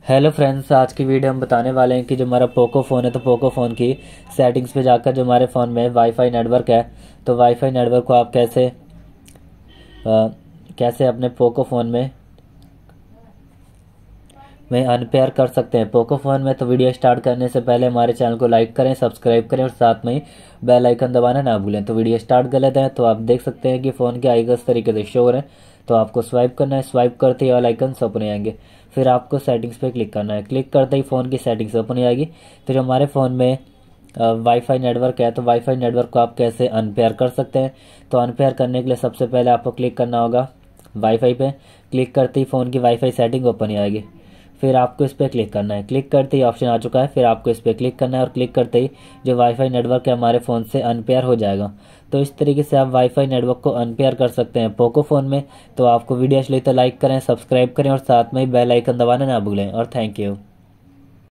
Hello friends, आज की video हम बताने वाले हैं कि जो हमारा पोको फ़ोन है तो पोको फ़ोन की सेटिंग्स पे जाकर जो हमारे फ़ोन में वाईफाई नेटवर्क है तो वाईफाई नेटवर्क को आप कैसे अपने पोको फ़ोन में अनपेयर कर सकते हैं पोको फ़ोन में। तो वीडियो स्टार्ट करने से पहले हमारे चैनल को लाइक करें, सब्सक्राइब करें और साथ में ही बेल आइकन दबाना ना भूलें। तो वीडियो स्टार्ट कर लेते हैं। तो आप देख सकते हैं कि फ़ोन के आइकन इस तरीके से शो हो रहे हैं। तो आपको स्वाइप करना है, स्वाइप करते ही ऑल आइकन्स ओपन हो आएंगे। फिर आपको सेटिंग्स पे क्लिक करना है, क्लिक करते ही फ़ोन की सेटिंग्स ओपन हो आएगी। फिर हमारे फ़ोन में वाईफाई नेटवर्क है तो वाईफाई नेटवर्क को आप कैसे अनपेयर कर सकते हैं। तो अनपेयर करने के लिए सबसे पहले आपको क्लिक करना होगा वाईफाई पे। क्लिक करते ही फ़ोन की वाईफाई सेटिंग ओपन हो आएगी। फिर आपको इस पर क्लिक करना है, क्लिक करते ही ऑप्शन आ चुका है। फिर आपको इस पर क्लिक करना है और क्लिक करते ही जो वाईफाई नेटवर्क है हमारे फ़ोन से अनपेयर हो जाएगा। तो इस तरीके से आप वाईफाई नेटवर्क को अनपेयर कर सकते हैं पोको फ़ोन में। तो आपको वीडियो अच्छी लगी तो लाइक करें, सब्सक्राइब करें और साथ में ही बेल आइकन दबाना ना भूलें। और थैंक यू।